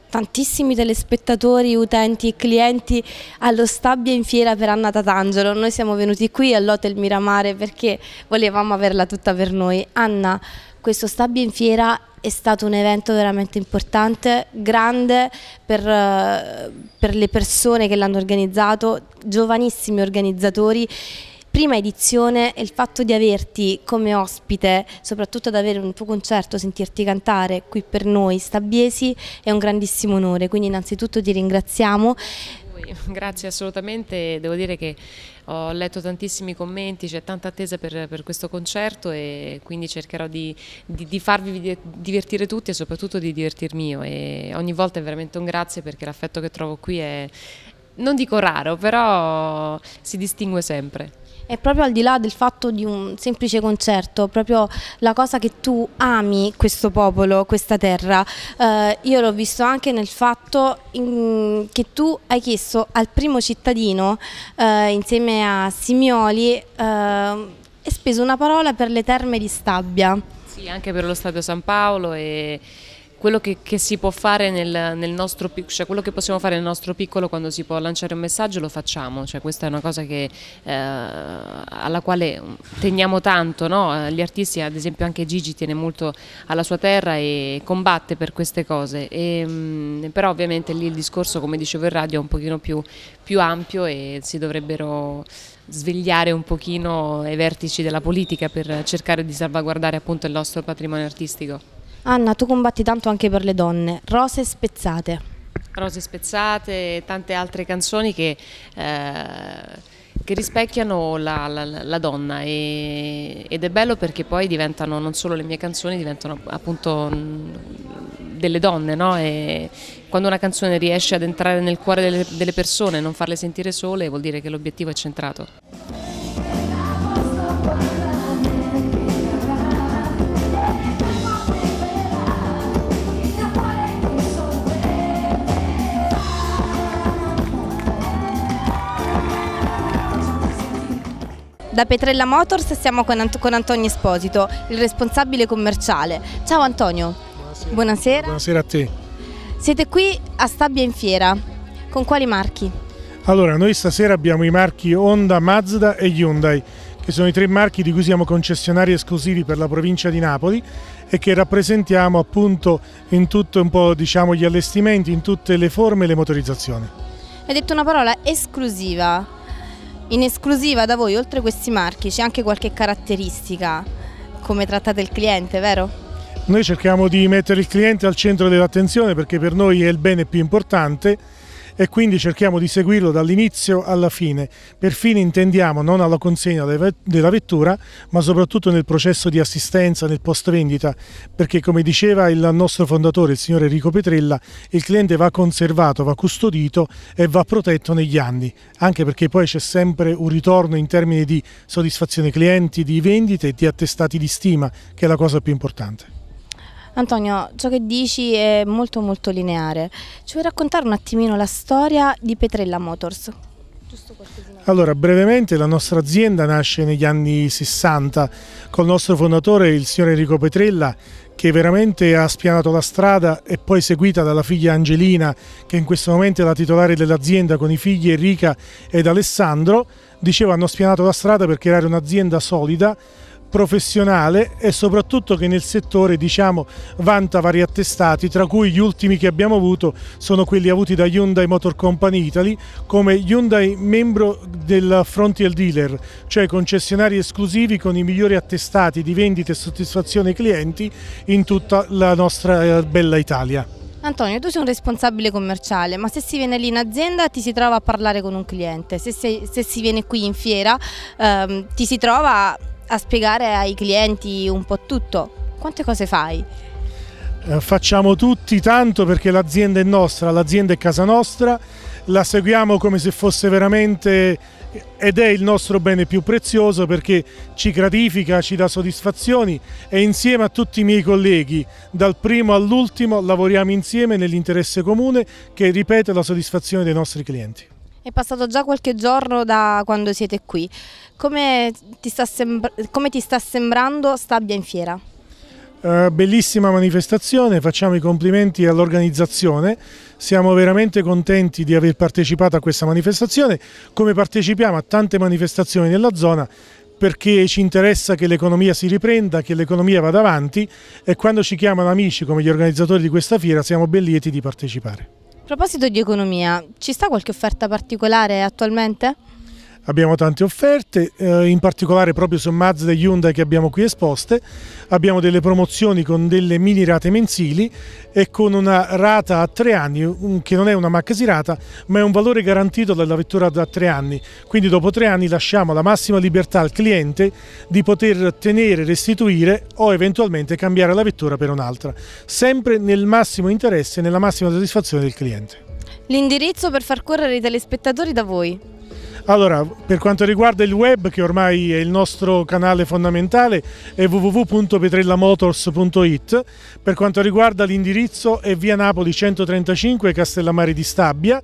tantissimi telespettatori, utenti e clienti allo Stabia in Fiera per Anna Tatangelo. Noi siamo venuti qui all'Hotel Miramare perché volevamo averla tutta per noi. Anna, questo Stabia in Fiera è stato un evento veramente importante, grande per le persone che l'hanno organizzato, giovanissimi organizzatori. Prima edizione e il fatto di averti come ospite, soprattutto ad avere un tuo concerto, sentirti cantare qui per noi stabiesi è un grandissimo onore, quindi innanzitutto ti ringraziamo. Grazie assolutamente, devo dire che ho letto tantissimi commenti, c'è tanta attesa per questo concerto e quindi cercherò di farvi divertire tutti e soprattutto di divertirmi io, e ogni volta è veramente un grazie perché l'affetto che trovo qui è, non dico raro, però si distingue sempre. È proprio al di là del fatto di un semplice concerto, proprio la cosa che tu ami questo popolo, questa terra. Io l'ho visto anche nel fatto che tu hai chiesto al primo cittadino, insieme a Simioli, hai speso una parola per le terme di Stabia. Sì, anche per lo Stadio San Paolo e quello che si può fare nel nostro piccolo, cioè quello che possiamo fare nel nostro piccolo quando si può lanciare un messaggio lo facciamo, cioè questa è una cosa alla quale teniamo tanto, no? Gli artisti, ad esempio anche Gigi tiene molto alla sua terra e combatte per queste cose, però ovviamente lì il discorso, come dicevo in radio, è un pochino più ampio e si dovrebbero svegliare un pochino i vertici della politica per cercare di salvaguardare appunto il nostro patrimonio artistico. Anna, tu combatti tanto anche per le donne, Rose spezzate. Rose spezzate e tante altre canzoni che rispecchiano la donna ed è bello perché poi diventano non solo le mie canzoni, diventano appunto delle donne, no? E quando una canzone riesce ad entrare nel cuore delle persone e non farle sentire sole, vuol dire che l'obiettivo è centrato. Da Petrella Motors siamo con Antonio Esposito, il responsabile commerciale. Ciao Antonio. Buonasera. Buonasera. Buonasera a te. Siete qui a Stabia in Fiera, con quali marchi? Allora, noi stasera abbiamo i marchi Honda, Mazda e Hyundai, che sono i tre marchi di cui siamo concessionari esclusivi per la provincia di Napoli e che rappresentiamo appunto in tutto un po', diciamo, gli allestimenti, in tutte le forme e le motorizzazioni. Hai detto una parola esclusiva. In esclusiva da voi, oltre questi marchi, c'è anche qualche caratteristica, come trattate il cliente, vero? Noi cerchiamo di mettere il cliente al centro dell'attenzione perché per noi è il bene più importante e quindi cerchiamo di seguirlo dall'inizio alla fine. Per fine intendiamo non alla consegna della vettura, ma soprattutto nel processo di assistenza, nel post vendita, perché come diceva il nostro fondatore, il signor Enrico Petrella, il cliente va conservato, va custodito e va protetto negli anni, anche perché poi c'è sempre un ritorno in termini di soddisfazione clienti, di vendite e di attestati di stima, che è la cosa più importante. Antonio, ciò che dici è molto molto lineare. Ci vuoi raccontare un attimino la storia di Petrella Motors? Allora, brevemente, la nostra azienda nasce negli anni 60 col nostro fondatore, il signor Enrico Petrella, che veramente ha spianato la strada e poi seguita dalla figlia Angelina, che in questo momento è la titolare dell'azienda, con i figli Enrica ed Alessandro. Dicevo, hanno spianato la strada perché era un'azienda solida, professionale e soprattutto che nel settore, diciamo, vanta vari attestati, tra cui gli ultimi che abbiamo avuto sono quelli avuti da Hyundai Motor Company Italy come Hyundai membro del Frontier Dealer, cioè concessionari esclusivi con i migliori attestati di vendita e soddisfazione clienti in tutta la nostra bella Italia. Antonio, tu sei un responsabile commerciale, ma se si viene lì in azienda ti si trova a parlare con un cliente, se si viene qui in fiera ti si trova a spiegare ai clienti un po' tutto. Quante cose fai? Facciamo tutti tanto perché l'azienda è nostra, l'azienda è casa nostra, la seguiamo come se fosse veramente ed è il nostro bene più prezioso perché ci gratifica, ci dà soddisfazioni e insieme a tutti i miei colleghi, dal primo all'ultimo, lavoriamo insieme nell'interesse comune che, ripeto, è la soddisfazione dei nostri clienti. È passato già qualche giorno da quando siete qui. Come ti sta sembrando Stabia in Fiera? Bellissima manifestazione, facciamo i complimenti all'organizzazione, siamo veramente contenti di aver partecipato a questa manifestazione, come partecipiamo a tante manifestazioni nella zona, perché ci interessa che l'economia si riprenda, che l'economia vada avanti, e quando ci chiamano amici come gli organizzatori di questa fiera siamo ben lieti di partecipare. A proposito di economia, ci sta qualche offerta particolare attualmente? Abbiamo tante offerte, in particolare proprio su Mazda e Hyundai che abbiamo qui esposte. Abbiamo delle promozioni con delle mini rate mensili e con una rata a 3 anni, che non è una maxi rata, ma è un valore garantito dalla vettura da 3 anni. Quindi dopo 3 anni lasciamo la massima libertà al cliente di poter tenere, restituire o eventualmente cambiare la vettura per un'altra, sempre nel massimo interesse e nella massima soddisfazione del cliente. L'indirizzo per far correre i telespettatori da voi? Allora, per quanto riguarda il web, che ormai è il nostro canale fondamentale, è www.petrellamotors.it. Per quanto riguarda l'indirizzo è via Napoli 135, Castellammare di Stabia,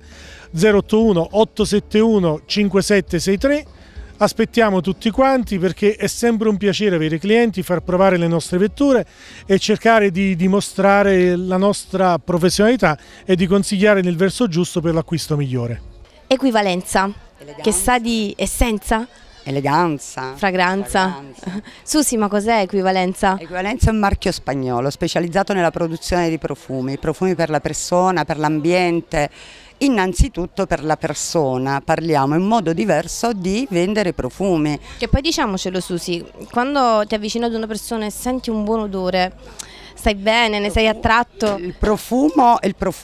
081 871 5763. Aspettiamo tutti quanti, perché è sempre un piacere avere clienti, far provare le nostre vetture e cercare di dimostrare la nostra professionalità e di consigliare nel verso giusto per l'acquisto migliore. Equivalenza, che sa di essenza? Eleganza. Fragranza. Susi, ma cos'è equivalenza? Equivalenza è un marchio spagnolo specializzato nella produzione di profumi per la persona, per l'ambiente. Innanzitutto per la persona, parliamo in modo diverso di vendere profumi. Che poi diciamocelo Susi, quando ti avvicini ad una persona e senti un buon odore, stai bene, ne sei attratto? Il profumo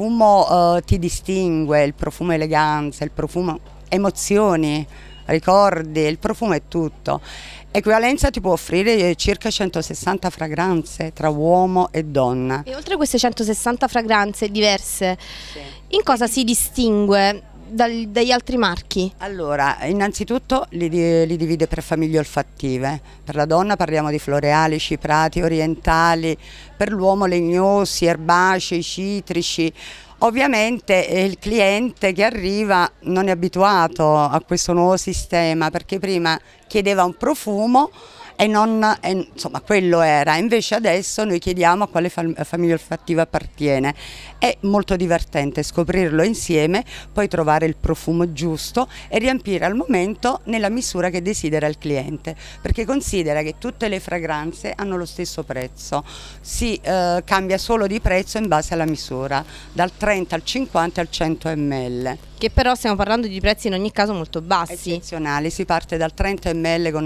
ti distingue, il profumo eleganza, il profumo emozioni, ricordi, il profumo è tutto. Equivalenza ti può offrire circa 160 fragranze tra uomo e donna. E oltre a queste 160 fragranze diverse, in cosa si distingue dagli altri marchi? Allora, innanzitutto li divide per famiglie olfattive. Per la donna parliamo di floreali, ciprati, orientali, per l'uomo legnosi, erbacei, citrici. Ovviamente il cliente che arriva non è abituato a questo nuovo sistema, perché prima chiedeva un profumo e insomma quello era, invece adesso noi chiediamo a quale famiglia olfattiva appartiene. È molto divertente scoprirlo insieme, poi trovare il profumo giusto e riempire al momento nella misura che desidera il cliente, perché considera che tutte le fragranze hanno lo stesso prezzo, si cambia solo di prezzo in base alla misura, dal 30 al 50 al 100 ml. Che però stiamo parlando di prezzi in ogni caso molto bassi. Eccezionali, si parte dal 30 ml con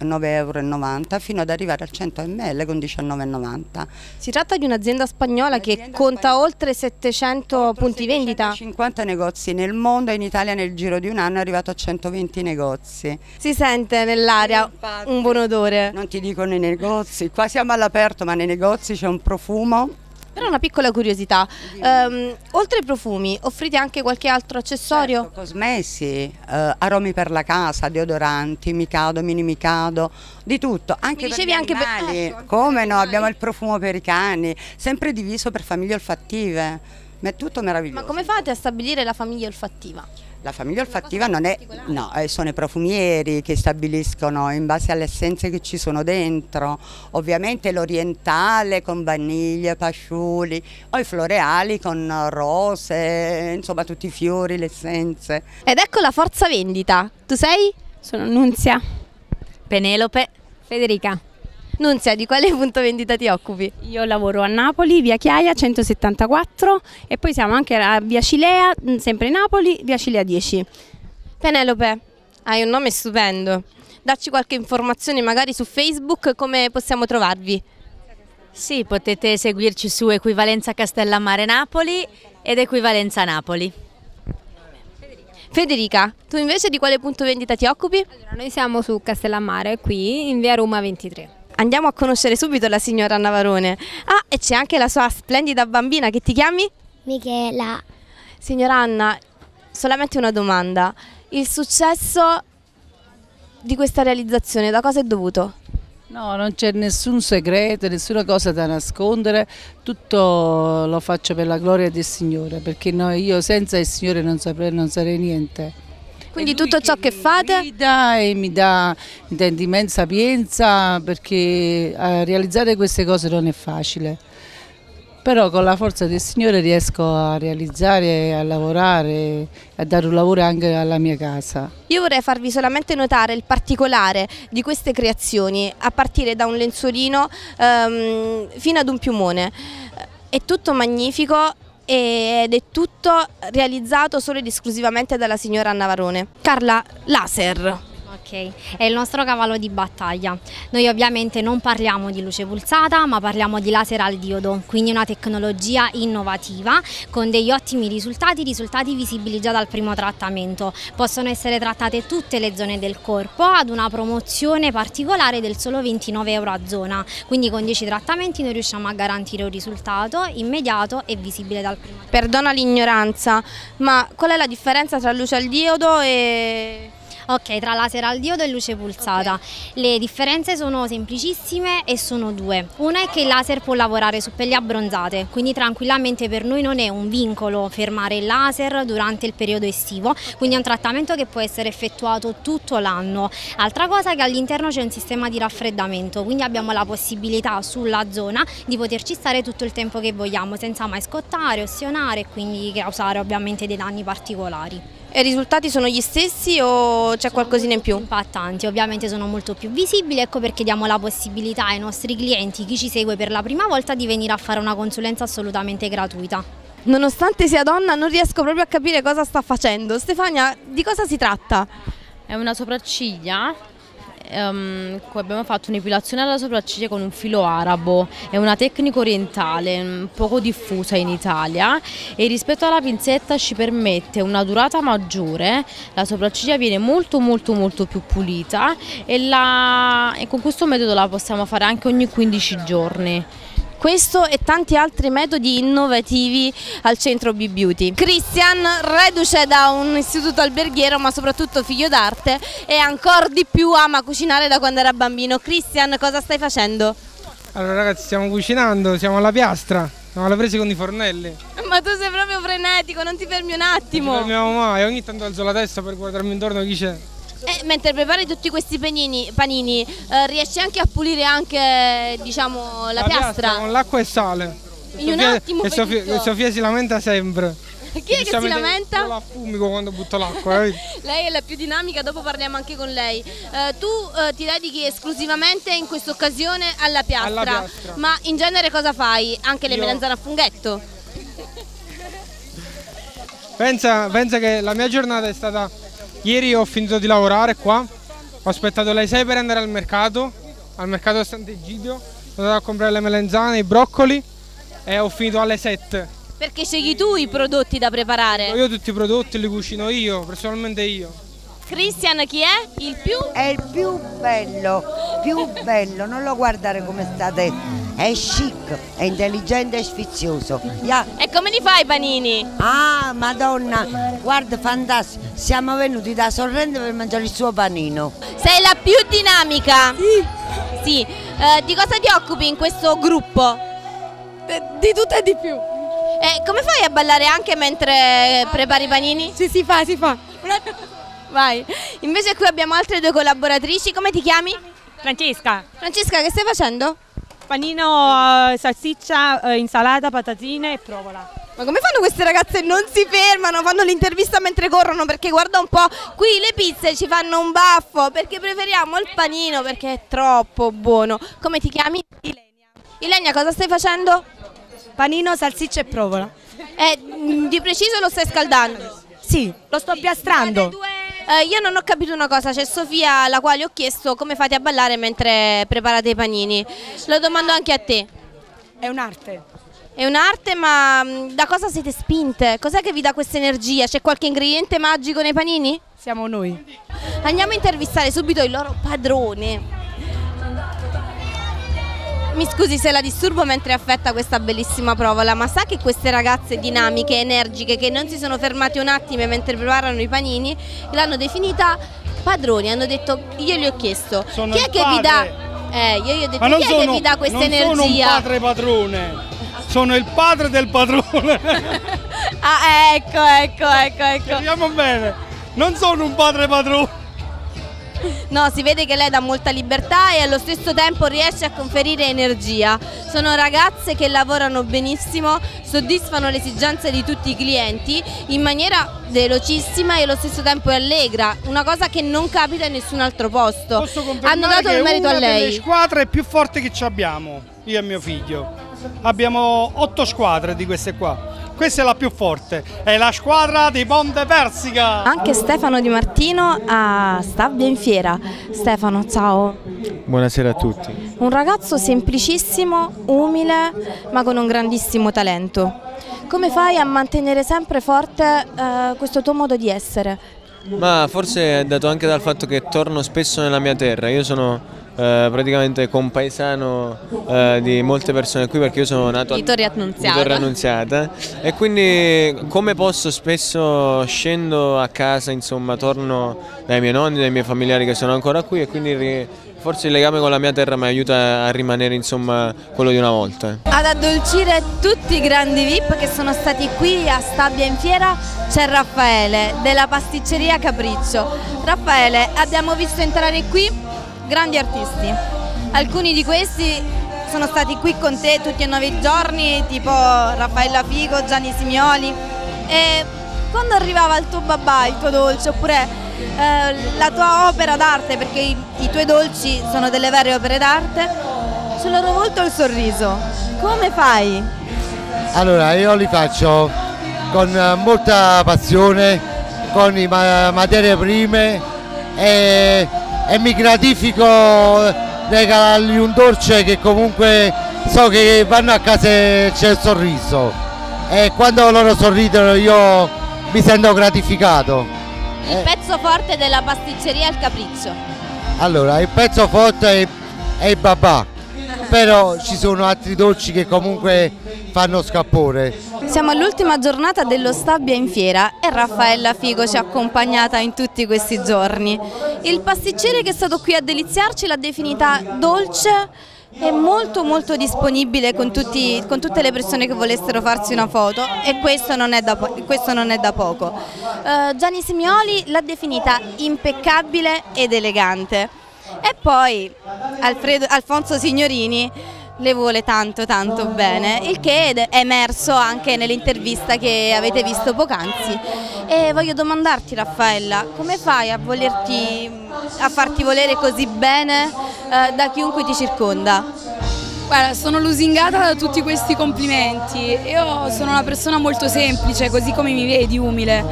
9,90 € fino ad arrivare al 100 ml con 19,90 €. Si tratta di un'azienda spagnola che conta oltre 700 punti vendita. 50 negozi nel mondo e in Italia nel giro di un anno è arrivato a 120 negozi. Si sente nell'aria un buon odore. Non ti dico nei negozi, qua siamo all'aperto, ma nei negozi c'è un profumo. Però una piccola curiosità, oltre ai profumi offrite anche qualche altro accessorio? Certo, cosmesi, aromi per la casa, deodoranti, Mikado, mini Mikado, di tutto, anche per gli animali. Come no, abbiamo il profumo per i cani, sempre diviso per famiglie olfattive, ma è tutto meraviglioso. Ma come fate a stabilire la famiglia olfattiva? La famiglia olfattiva non è, no, sono i profumieri che stabiliscono in base alle essenze che ci sono dentro, ovviamente l'orientale con vaniglia, pasciuli, o i floreali con rose, insomma tutti i fiori, le essenze. Ed ecco la forza vendita, tu sei? Sono Nunzia. Penelope. Federica. Nunzia, di quale punto vendita ti occupi? Io lavoro a Napoli, via Chiaia 174 e poi siamo anche a via Cilea, sempre Napoli, via Cilea 10. Penelope, hai un nome stupendo. Dacci qualche informazione magari su Facebook, come possiamo trovarvi? Sì, potete seguirci su Equivalenza Castellammare Napoli ed Equivalenza Napoli. Federica, tu invece di quale punto vendita ti occupi? Allora, noi siamo su Castellammare, qui in via Roma 23. Andiamo a conoscere subito la signora Navarone. Ah, e c'è anche la sua splendida bambina, che ti chiami? Michela. Signora Anna, solamente una domanda. Il successo di questa realizzazione da cosa è dovuto? No, non c'è nessun segreto, nessuna cosa da nascondere, tutto lo faccio per la gloria del Signore, perché io senza il Signore non sarei niente. Quindi tutto ciò che fate? Mi dà immensa sapienza, perché realizzare queste cose non è facile. Però con la forza del Signore riesco a realizzare, a lavorare, a dare un lavoro anche alla mia casa. Io vorrei farvi solamente notare il particolare di queste creazioni, a partire da un lenzuolino fino ad un piumone. È tutto magnifico ed è tutto realizzato solo ed esclusivamente dalla signora Anna Varone. Carla, laser. Ok, è il nostro cavallo di battaglia. Noi ovviamente non parliamo di luce pulsata, ma parliamo di laser al diodo, quindi una tecnologia innovativa con degli ottimi risultati visibili già dal primo trattamento. Possono essere trattate tutte le zone del corpo ad una promozione particolare del solo 29 euro a zona, quindi con 10 trattamenti noi riusciamo a garantire un risultato immediato e visibile dal primo trattamento. Perdona l'ignoranza, ma qual è la differenza tra luce al diodo e... Ok, tra laser al diodo e luce pulsata. Le differenze sono semplicissime e sono due. Una è che il laser può lavorare su pelli abbronzate, quindi tranquillamente per noi non è un vincolo fermare il laser durante il periodo estivo, quindi è un trattamento che può essere effettuato tutto l'anno. Altra cosa è che all'interno c'è un sistema di raffreddamento, quindi abbiamo la possibilità sulla zona di poterci stare tutto il tempo che vogliamo, senza mai scottare, ossionare e quindi causare ovviamente dei danni particolari. E i risultati sono gli stessi o c'è qualcosina in più? Impattanti, ovviamente sono molto più visibili, ecco perché diamo la possibilità ai nostri clienti, chi ci segue per la prima volta, di venire a fare una consulenza assolutamente gratuita. Nonostante sia donna non riesco proprio a capire cosa sta facendo. Stefania, di cosa si tratta? È una sopracciglia. Abbiamo fatto un'epilazione alla sopracciglia con un filo arabo, è una tecnica orientale poco diffusa in Italia e rispetto alla pinzetta ci permette una durata maggiore, la sopracciglia viene molto più pulita e con questo metodo la possiamo fare anche ogni 15 giorni. Questo e tanti altri metodi innovativi al centro B-Beauty. Christian, reduce da un istituto alberghiero ma soprattutto figlio d'arte, e ancora di più ama cucinare da quando era bambino. Christian, cosa stai facendo? Allora ragazzi, stiamo cucinando, siamo alla piastra, siamo alla presa con i fornelli. Ma tu sei proprio frenetico, non ti fermi un attimo? Non ci fermiamo mai, ogni tanto alzo la testa per guardarmi intorno chi c'è. Mentre prepari tutti questi panini, riesci anche a pulire anche, diciamo, la piastra? Con l'acqua e sale. In un attimo Sofia si lamenta sempre. Chi è che si lamenta? Io la fumico quando butto l'acqua. Lei è la più dinamica, dopo parliamo anche con lei. Tu ti dedichi esclusivamente in questa occasione alla piastra, ma in genere cosa fai? Anche le melanzane a funghetto? Pensa che la mia giornata è stata... Ieri ho finito di lavorare qua, ho aspettato le 6 per andare al mercato Sant'Egidio, sono andato a comprare le melanzane, i broccoli e ho finito alle 7. Perché scegli tu i prodotti da preparare? Io tutti i prodotti li cucino io, personalmente io. Christian chi è? Il più? È il più bello, non lo guardare come state, è chic, è intelligente e sfizioso. E come li fai i panini? Ah, madonna, guarda, fantastico, siamo venuti da Sorrento per mangiare il suo panino. Sei la più dinamica? Sì. Di cosa ti occupi in questo gruppo? Di tutto e di più. Come fai a ballare anche mentre prepari i panini? Sì, si fa. Vai. Invece qui abbiamo altre due collaboratrici, come ti chiami? Francesca. Francesca, che stai facendo? Panino, salsiccia, insalata, patatine e provola. Ma come fanno queste ragazze? Non si fermano, fanno l'intervista mentre corrono, perché guarda un po', qui le pizze ci fanno un baffo, perché preferiamo il panino perché è troppo buono. Come ti chiami? Ilenia. Ilenia, cosa stai facendo? Panino, salsiccia e provola. Di preciso lo stai scaldando? Sì, lo sto piastrando. Io non ho capito una cosa, c'è Sofia alla quale ho chiesto come fate a ballare mentre preparate i panini. Lo domando anche a te. È un'arte. È un'arte, ma da cosa siete spinte? Cos'è che vi dà questa energia? C'è qualche ingrediente magico nei panini? Siamo noi. Andiamo a intervistare subito il loro padrone. Mi scusi se la disturbo mentre affetta questa bellissima provola, ma sa che queste ragazze dinamiche, energiche, che non si sono fermate un attimo mentre preparano i panini, l'hanno definita padroni, hanno detto, io gli ho chiesto, sono chi è che vi dà, io gli ho detto, chi è che vi dà questa energia? Non sono un padre padrone, sono il padre del padrone. Ah, ecco. Speriamo bene. non sono un padre padrone. No, si vede che lei dà molta libertà e allo stesso tempo riesce a conferire energia. Sono ragazze che lavorano benissimo, soddisfano le esigenze di tutti i clienti in maniera velocissima e allo stesso tempo è allegra, una cosa che non capita in nessun altro posto. Hanno dato il merito a lei. È una delle squadre più forti che abbiamo, io e mio figlio. Abbiamo 8 squadre di queste qua. Questa è la più forte, è la squadra di Ponte Persica. Anche Stefano Di Martino a Stabia in Fiera. Stefano, ciao. Buonasera a tutti. Un ragazzo semplicissimo, umile, ma con un grandissimo talento. Come fai a mantenere sempre forte questo tuo modo di essere? Ma forse è dato anche dal fatto che torno spesso nella mia terra. Io sono praticamente compaesano di molte persone qui perché io sono nato di Torre Annunziata. Torre Annunziata e quindi come posso spesso scendo a casa, insomma torno dai miei nonni, dai miei familiari che sono ancora qui e quindi forse il legame con la mia terra mi aiuta a rimanere insomma quello di una volta. Ad addolcire tutti i grandi VIP che sono stati qui a Stabia in Fiera c'è Raffaele della pasticceria Capriccio. Raffaele, abbiamo visto entrare qui grandi artisti, alcuni di questi sono stati qui con te tutti e 9 giorni, tipo Raffaella Fico, Gianni Simioli, e quando arrivava il tuo babà, il tuo dolce oppure la tua opera d'arte, perché i tuoi dolci sono delle vere opere d'arte, sul loro volto il sorriso, come fai? Allora io li faccio con molta passione, con le materie prime e mi gratifico regalargli un dolce che comunque so che vanno a casa e c'è il sorriso e quando loro sorridono io mi sento gratificato. Il pezzo forte della pasticceria è il Capriccio. Allora il pezzo forte è il babà, però ci sono altri dolci che comunque fanno scalpore. Siamo all'ultima giornata dello Stabia in Fiera e Raffaella Fico ci ha accompagnata in tutti questi giorni. Il pasticcere che è stato qui a deliziarci l'ha definita dolce e molto disponibile con tutte le persone che volessero farsi una foto e questo non è da poco. Gianni Simioli l'ha definita impeccabile ed elegante e poi Alfonso Signorini le vuole tanto tanto bene, il che è emerso anche nell'intervista che avete visto poc'anzi. E voglio domandarti, Raffaella, come fai a farti volere così bene da chiunque ti circonda? Guarda, sono lusingata da tutti questi complimenti. Io sono una persona molto semplice, così come mi vedi, umile.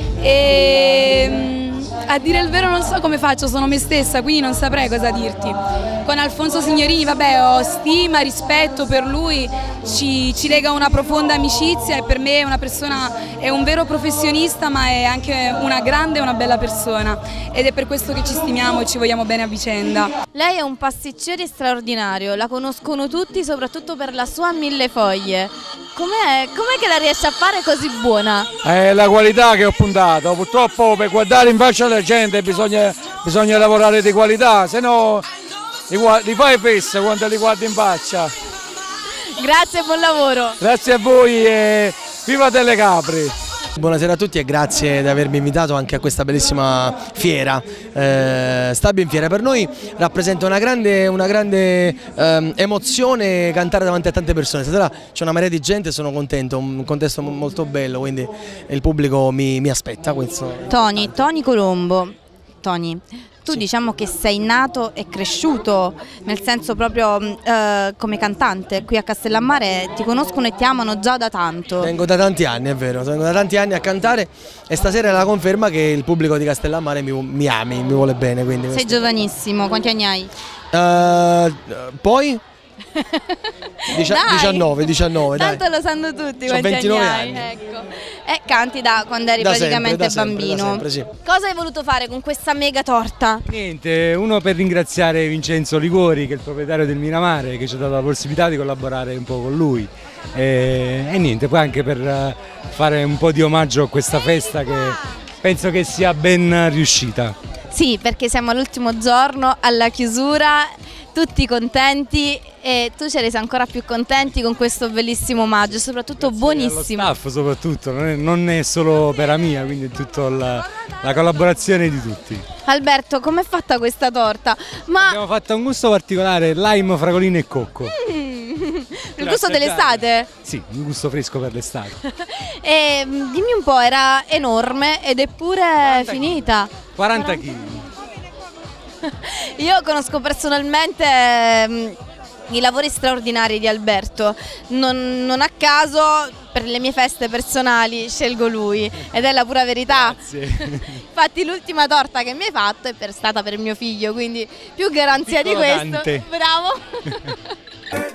E a dire il vero non so come faccio, sono me stessa, quindi non saprei cosa dirti. Con Alfonso Signorini, vabbè, ho stima, rispetto per lui, ci lega una profonda amicizia e per me è una persona, è un vero professionista ma è anche una grande e una bella persona ed è per questo che ci stimiamo e ci vogliamo bene a vicenda. Lei è un pasticcere straordinario, la conoscono tutti soprattutto per la sua millefoglie. Com'è che la riesce a fare così buona? È la qualità che ho puntato, purtroppo per guardare in faccia alla gente bisogna lavorare di qualità, se no li fai fessa quando li guardi in faccia. Grazie e buon lavoro. Grazie a voi e viva Delle Capri. Buonasera a tutti e grazie di avermi invitato anche a questa bellissima fiera. Stabia in Fiera per noi rappresenta una grande emozione cantare davanti a tante persone. Stasera c'è una marea di gente e sono contento, un contesto molto bello, quindi il pubblico mi aspetta. Tony Colombo, Tony, tu diciamo che sei nato e cresciuto nel senso proprio come cantante qui a Castellammare, ti conoscono e ti amano già da tanto. Vengo da tanti anni, è vero, vengo da tanti anni a cantare e stasera è la conferma che il pubblico di Castellammare mi ami, mi vuole bene. Quindi sei giovanissimo, quanti anni hai? Poi? 19 tanto dai. Lo sanno tutti quanti 29 anni. Ecco. E canti da quando eri praticamente bambino. Sempre, sì. Cosa hai voluto fare con questa mega torta? Niente, uno per ringraziare Vincenzo Ligori che è il proprietario del Miramare che ci ha dato la possibilità di collaborare un po' con lui e niente, poi anche per fare un po' di omaggio a questa festa che penso che sia ben riuscita. Sì, perché siamo all'ultimo giorno, alla chiusura, tutti contenti e tu ci resi ancora più contenti con questo bellissimo omaggio, soprattutto buonissimo. Allo staff soprattutto, non è solo per mia, quindi è tutta la collaborazione di tutti. Alberto, com'è fatta questa torta? Abbiamo fatto un gusto particolare, lime, fragolino e cocco. Il gusto dell'estate? Sì, un gusto fresco per l'estate. E dimmi un po', era enorme ed è pure finita. 40 kg. Io conosco personalmente i lavori straordinari di Alberto, non a caso per le mie feste personali scelgo lui ed è la pura verità. Grazie. Infatti l'ultima torta che mi hai fatto è stata per mio figlio, quindi più garanzia di questo. Dante. Bravo.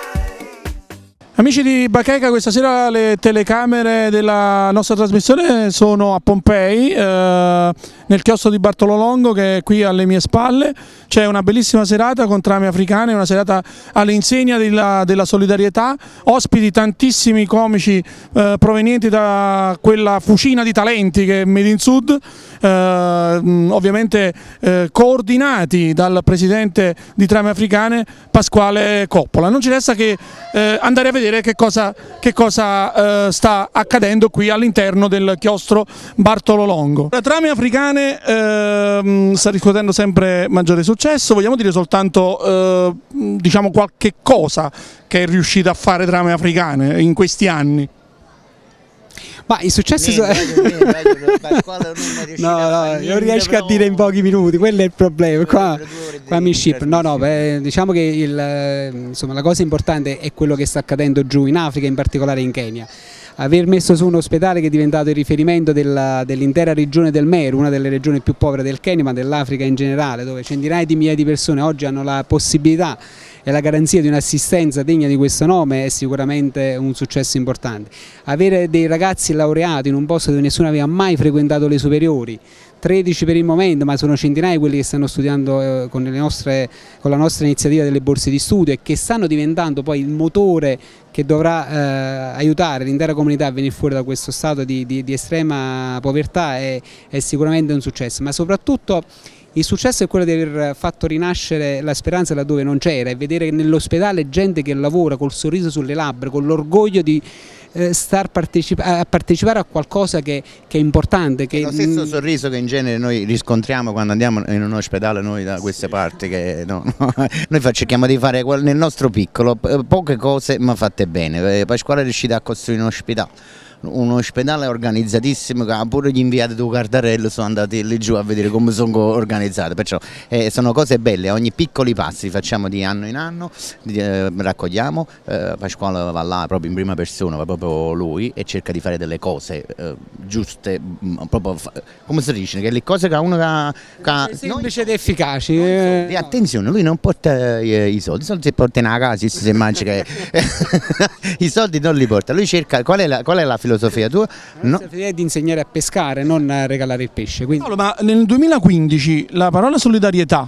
Amici di Bacheca, questa sera le telecamere della nostra trasmissione sono a Pompei, nel chiostro di Bartolo Longo che è qui alle mie spalle. C'è una bellissima serata con trame africane, una serata all'insegna della solidarietà, ospiti tantissimi comici provenienti da quella fucina di talenti che è Made in Sud, ovviamente coordinati dal presidente di Trame Africane Pasquale Coppola. Non ci resta che andare a vedere che cosa sta accadendo qui all'interno del chiostro Bartolo Longo. La Trame Africane sta riscuotendo sempre maggiore successo. Vogliamo dire soltanto diciamo qualche cosa che è riuscita a fare Trame Africane in questi anni? Ma i successi no, non riesco a dire in pochi minuti, quello è il problema. Qua mi ship. Diciamo che insomma, la cosa importante è quello che sta accadendo giù in Africa, in particolare in Kenya. Aver messo su un ospedale che è diventato il riferimento dell'intera regione del Meru, una delle regioni più povere del Kenya, ma dell'Africa in generale, dove centinaia di migliaia di persone oggi hanno la possibilità e la garanzia di un'assistenza degna di questo nome, è sicuramente un successo importante. Avere dei ragazzi laureati in un posto dove nessuno aveva mai frequentato le superiori, 13 per il momento, ma sono centinaia quelli che stanno studiando con la nostra iniziativa delle borse di studio e che stanno diventando poi il motore che dovrà aiutare l'intera comunità a venire fuori da questo stato di estrema povertà, è sicuramente un successo, ma soprattutto il successo è quello di aver fatto rinascere la speranza laddove non c'era e vedere nell'ospedale gente che lavora col sorriso sulle labbra, con l'orgoglio di partecipare a qualcosa che è importante. Che lo stesso sorriso che in genere noi riscontriamo quando andiamo in un ospedale noi da queste parti, che noi cerchiamo di fare nel nostro piccolo poche cose ma fatte bene. Pasquale è riuscito a costruire un ospedale organizzatissimo, che pure gli inviati di Cardarello sono andati lì giù a vedere come sono organizzate, perciò sono cose belle, ogni piccoli passi facciamo di anno in anno, raccogliamo, Pasquale va là proprio in prima persona, va proprio lui e cerca di fare delle cose giuste, proprio come si dice, che le cose che uno semplici ed efficaci. Attenzione, lui non porta i soldi si portano a casa, si immagina che i soldi non li porta, lui cerca, qual è la filosofia tua? La filosofia è di insegnare a pescare, non a regalare il pesce. Quindi... Paolo, ma nel 2015 la parola solidarietà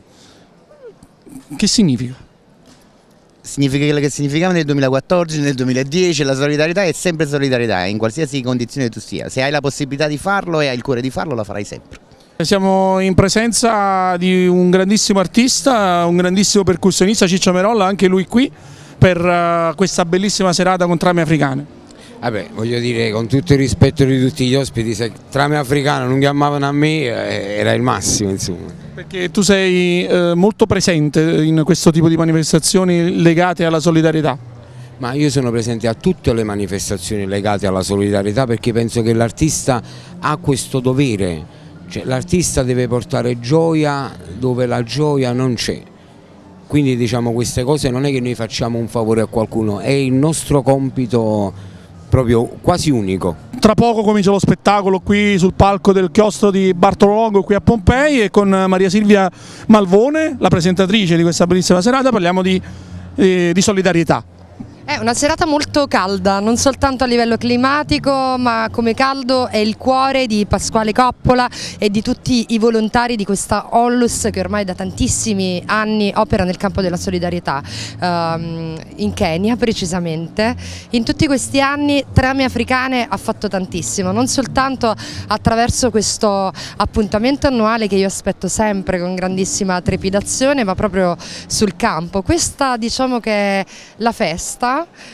che significa? Significa quello che significava nel 2014, nel 2010, la solidarietà è sempre solidarietà, in qualsiasi condizione tu sia. Se hai la possibilità di farlo e hai il cuore di farlo, la farai sempre. Siamo in presenza di un grandissimo artista, un grandissimo percussionista, Ciccio Merolla, anche lui qui per questa bellissima serata con Trame Africane. Vabbè, voglio dire, con tutto il rispetto di tutti gli ospiti, se Trame Africane non chiamavano a me era il massimo, insomma. Perché tu sei molto presente in questo tipo di manifestazioni legate alla solidarietà. Ma io sono presente a tutte le manifestazioni legate alla solidarietà perché penso che l'artista ha questo dovere, cioè l'artista deve portare gioia dove la gioia non c'è. Quindi diciamo queste cose non è che noi facciamo un favore a qualcuno, è il nostro compito proprio quasi unico. Tra poco comincia lo spettacolo qui sul palco del chiostro di Bartolo Longo qui a Pompei e con Maria Silvia Malvone, la presentatrice di questa bellissima serata, parliamo di solidarietà. È una serata molto calda, non soltanto a livello climatico, ma come caldo è il cuore di Pasquale Coppola e di tutti i volontari di questa Onlus che ormai da tantissimi anni opera nel campo della solidarietà, in Kenya precisamente. In tutti questi anni Trame Africane ha fatto tantissimo, non soltanto attraverso questo appuntamento annuale che io aspetto sempre con grandissima trepidazione, ma proprio sul campo. Questa diciamo che è la festa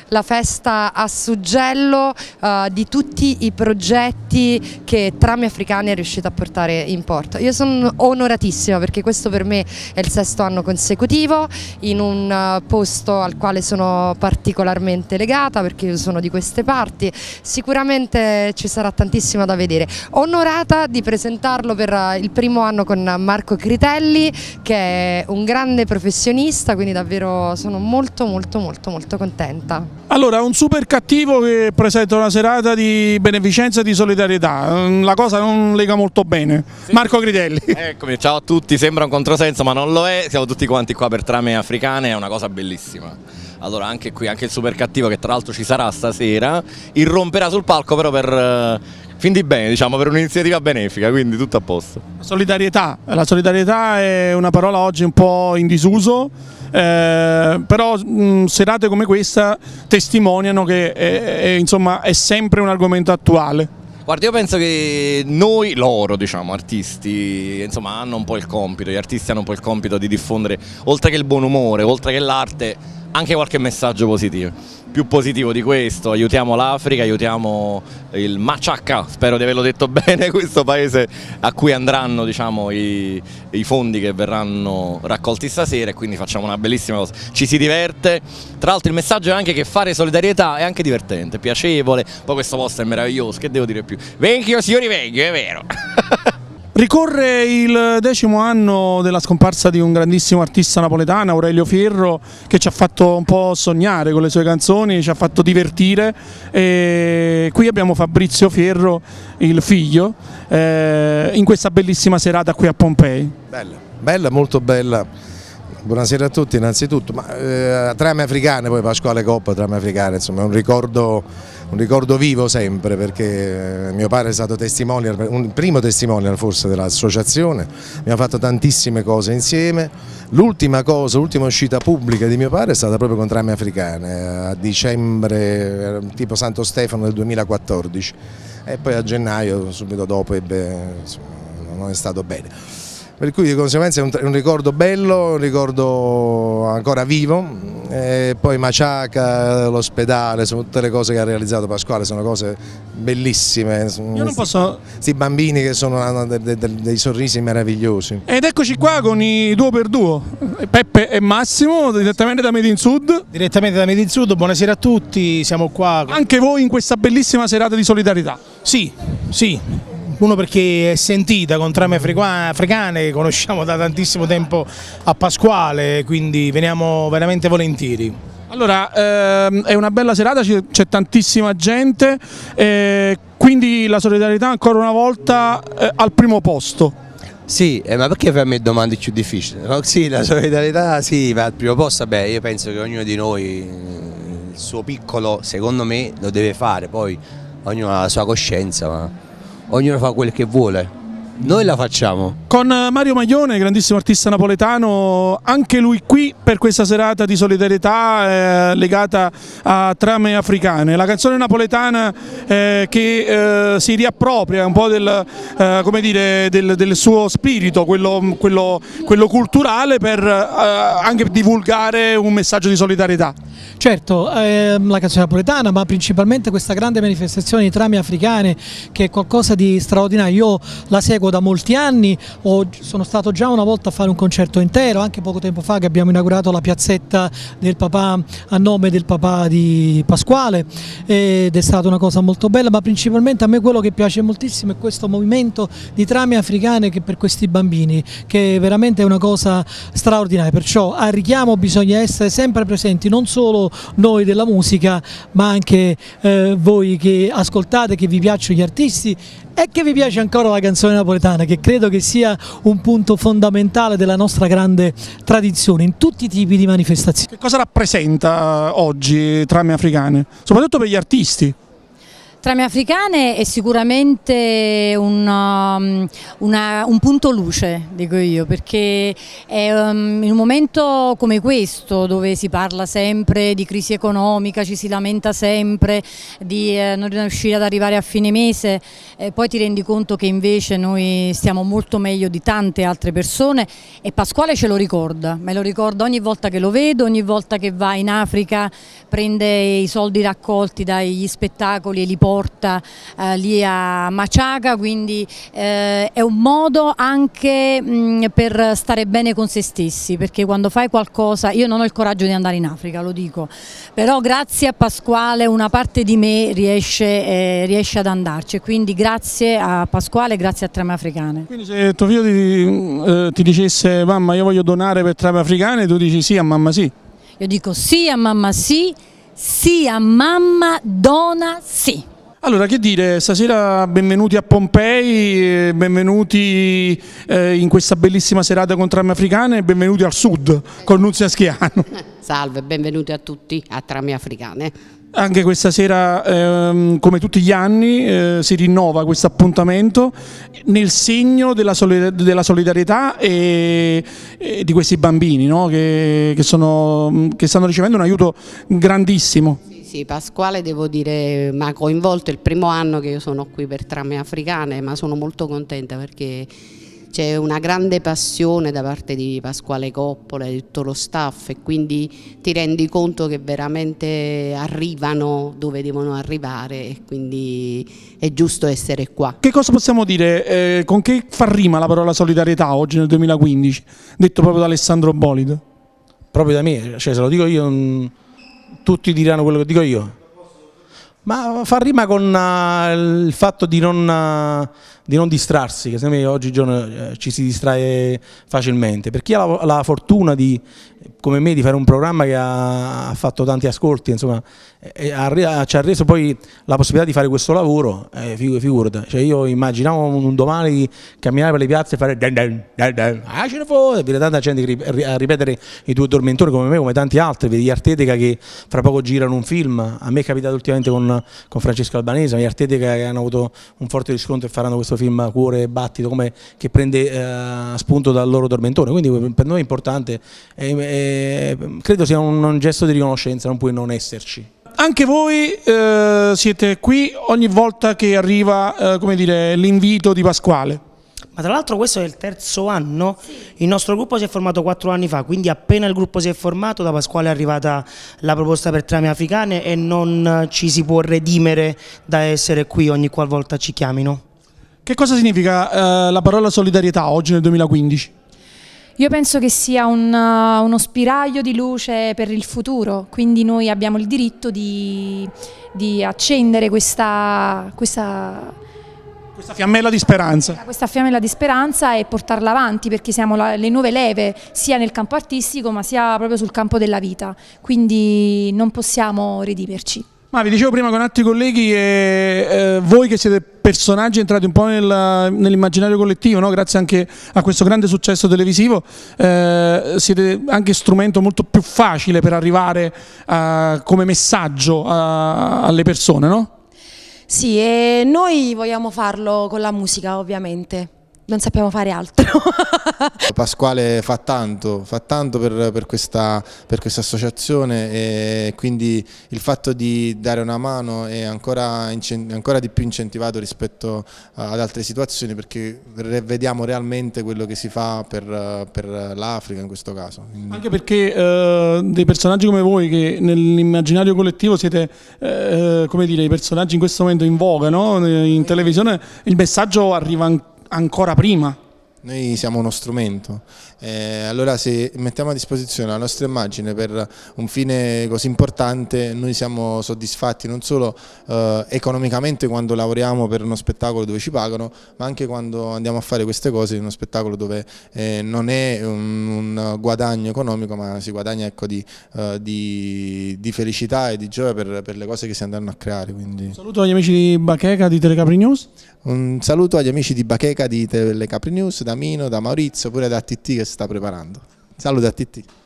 a suggello di tutti i progetti che Trame Africane è riuscita a portare in porto. Io sono onoratissima perché questo per me è il 6º anno consecutivo in un posto al quale sono particolarmente legata perché io sono di queste parti. Sicuramente ci sarà tantissimo da vedere. Onorata di presentarlo per il primo anno con Marco Critelli, che è un grande professionista, quindi davvero sono molto contenta. Allora, un super cattivo che presenta una serata di beneficenza e di solidarietà, la cosa non lega molto bene. Sì. Marco Critelli. Eccomi, ciao a tutti, sembra un controsenso ma non lo è, siamo tutti quanti qua per Trame Africane, è una cosa bellissima. Allora anche qui, anche il super cattivo che tra l'altro ci sarà stasera, irromperà sul palco però per fin di bene, diciamo, per un'iniziativa benefica, quindi tutto a posto. La solidarietà è una parola oggi un po' in disuso, però serate come questa testimoniano che insomma, è sempre un argomento attuale. Guarda, io penso che noi, loro diciamo, artisti, insomma, hanno un po' il compito, gli artisti hanno un po' il compito di diffondere, oltre che il buon umore, oltre che l'arte, anche qualche messaggio positivo. Più positivo di questo, aiutiamo l'Africa, aiutiamo il Machaka, spero di averlo detto bene, questo paese a cui andranno, diciamo, i fondi che verranno raccolti stasera, e quindi facciamo una bellissima cosa. Ci si diverte, tra l'altro il messaggio è anche che fare solidarietà è anche divertente, piacevole, poi questo posto è meraviglioso, che devo dire più? Vecchio signori vecchio, è vero! Ricorre il 10° anno della scomparsa di un grandissimo artista napoletano, Aurelio Fierro, che ci ha fatto un po' sognare con le sue canzoni, ci ha fatto divertire, e qui abbiamo Fabrizio Fierro, il figlio, in questa bellissima serata qui a Pompei. Bella, molto bella. Buonasera a tutti innanzitutto. Trame Africane, poi Pasquale Coppola, Trame Africane, insomma è un ricordo vivo sempre, perché mio padre è stato testimonial, un primo testimonial forse dell'associazione, abbiamo fatto tantissime cose insieme. L'ultima uscita pubblica di mio padre è stata proprio con Trame Africane, a dicembre, tipo Santo Stefano del 2014, e poi a gennaio, subito dopo, non è stato bene. Per cui di conseguenza è un ricordo bello, un ricordo ancora vivo, e poi Machaka, l'ospedale, sono tutte le cose che ha realizzato Pasquale, sono cose bellissime. Io non posso... Questi bambini che hanno dei sorrisi meravigliosi. Ed eccoci qua con i duo per duo, Peppe e Massimo, direttamente da Made in Sud. Direttamente da Made in Sud, buonasera a tutti, siamo qua. Anche voi in questa bellissima serata di solidarietà? Sì. Uno perché è sentita con Trame Africane, conosciamo da tantissimo tempo a Pasquale, quindi veniamo veramente volentieri. Allora, è una bella serata, c'è tantissima gente, quindi la solidarietà ancora una volta al primo posto. Sì, ma perché per me domande più difficili? No? Sì, la solidarietà sì, va al primo posto, beh, io penso che ognuno di noi il suo piccolo, secondo me, lo deve fare, poi ognuno ha la sua coscienza, ma ognuno fa quel che vuole, noi la facciamo. Con Mario Maglione, grandissimo artista napoletano, anche lui qui per questa serata di solidarietà legata a Trame Africane, la canzone napoletana che si riappropria un po' del suo spirito, quello culturale, per anche divulgare un messaggio di solidarietà. Certo, la canzone napoletana, ma principalmente questa grande manifestazione di Trame Africane, che è qualcosa di straordinario. Io la seguo da molti anni, sono stato già una volta a fare un concerto intero, anche poco tempo fa che abbiamo inaugurato la piazzetta del papà, a nome del papà di Pasquale, ed è stata una cosa molto bella, ma principalmente a me quello che piace moltissimo è questo movimento di Trame Africane che per questi bambini, che veramente è una cosa straordinaria, perciò a richiamo bisogna essere sempre presenti, non solo noi della musica, ma anche voi che ascoltate, che vi piacciono gli artisti, e che vi piace ancora la canzone napoletana, che credo che sia un punto fondamentale della nostra grande tradizione in tutti i tipi di manifestazioni. Che cosa rappresenta oggi Trame Africane, soprattutto per gli artisti? Trame Africane è sicuramente un punto luce, dico io, perché è, in un momento come questo, dove si parla sempre di crisi economica, ci si lamenta sempre di non riuscire ad arrivare a fine mese, poi ti rendi conto che invece noi stiamo molto meglio di tante altre persone, e Pasquale ce lo ricorda, me lo ricorda ogni volta che lo vedo, ogni volta che va in Africa, prende i soldi raccolti dagli spettacoli e li porta lì a Maciaca, quindi è un modo anche per stare bene con se stessi, perché quando fai qualcosa, io non ho il coraggio di andare in Africa, lo dico, però grazie a Pasquale una parte di me riesce ad andarci, quindi grazie a Pasquale, grazie a Trame Africane. Quindi se tuo figlio ti dicesse mamma io voglio donare per Trame Africane, tu dici sì a mamma sì? Io dico sì a mamma sì, sì a mamma, dona sì. Allora, che dire, stasera benvenuti a Pompei, benvenuti in questa bellissima serata con Trame Africane e benvenuti al sud con Nunzia Schiano. Salve, benvenuti a tutti a Trame Africane. Anche questa sera, come tutti gli anni, si rinnova questo appuntamento nel segno della solidarietà e di questi bambini, no? che stanno ricevendo un aiuto grandissimo. Sì, Pasquale devo dire mi ha coinvolto il primo anno che io sono qui per Trame Africane, ma sono molto contenta perché c'è una grande passione da parte di Pasquale Coppola e di tutto lo staff, e quindi ti rendi conto che veramente arrivano dove devono arrivare, e quindi è giusto essere qua. Che cosa possiamo dire? Con che fa rima la parola solidarietà oggi nel 2015? Detto proprio da Alessandro Bolid. Proprio da me, cioè se lo dico io tutti diranno quello che dico io, ma fa rima con il fatto di non distrarsi, che secondo me oggigiorno ci si distrae facilmente. Per chi ha la fortuna come me di fare un programma che ha fatto tanti ascolti, insomma, ci ha reso poi la possibilità di fare questo lavoro, figurati, cioè io immaginavo un domani di camminare per le piazze e fare ce ne fuori, vedere tanta gente a ripetere i tuoi tormentori come me, come tanti altri, vedi gli Artetica che fra poco girano un film, a me è capitato ultimamente con Francesco Albanese, gli Artetica che hanno avuto un forte riscontro e faranno questo film Cuore e Battito, che prende spunto dal loro tormentore, quindi per noi è importante, credo sia un gesto di riconoscenza, non puoi non esserci. Anche voi siete qui ogni volta che arriva l'invito di Pasquale. Ma tra l'altro questo è il terzo anno, il nostro gruppo si è formato 4 anni fa, quindi appena il gruppo si è formato da Pasquale è arrivata la proposta per Trame Africane e non ci si può redimere da essere qui ogni qualvolta ci chiamino. Che cosa significa la parola solidarietà oggi nel 2015? Io penso che sia uno spiraglio di luce per il futuro, quindi noi abbiamo il diritto di accendere questa fiammella di speranza. Questa fiammella di speranza e portarla avanti, perché siamo le nuove leve sia nel campo artistico ma sia proprio sul campo della vita, quindi non possiamo redimerci. Ma vi dicevo prima con altri colleghi, voi che siete personaggi entrati un po' nell'immaginario collettivo, no? Grazie anche a questo grande successo televisivo, siete anche strumento molto più facile per arrivare come messaggio alle persone, no? Sì, e noi vogliamo farlo con la musica, ovviamente. Non sappiamo fare altro. Pasquale fa tanto per questa associazione, e quindi il fatto di dare una mano è ancora di più incentivato rispetto ad altre situazioni, perché vediamo realmente quello che si fa per l'Africa in questo caso. Quindi... Anche perché dei personaggi come voi che nell'immaginario collettivo siete come dire, i personaggi in questo momento in voga, no? In televisione il messaggio arriva ancora prima. Noi siamo uno strumento Allora se mettiamo a disposizione la nostra immagine per un fine così importante, noi siamo soddisfatti non solo economicamente quando lavoriamo per uno spettacolo dove ci pagano, ma anche quando andiamo a fare queste cose in uno spettacolo dove non è un guadagno economico, ma si guadagna, ecco, di felicità e di gioia per le cose che si andranno a creare. Quindi... Un saluto agli amici di Bacheca di Telecapri News. Un saluto agli amici di Bacheca di Telecapri News, da Mino, da Maurizio, pure da TT che si sta preparando. Saluto a TT.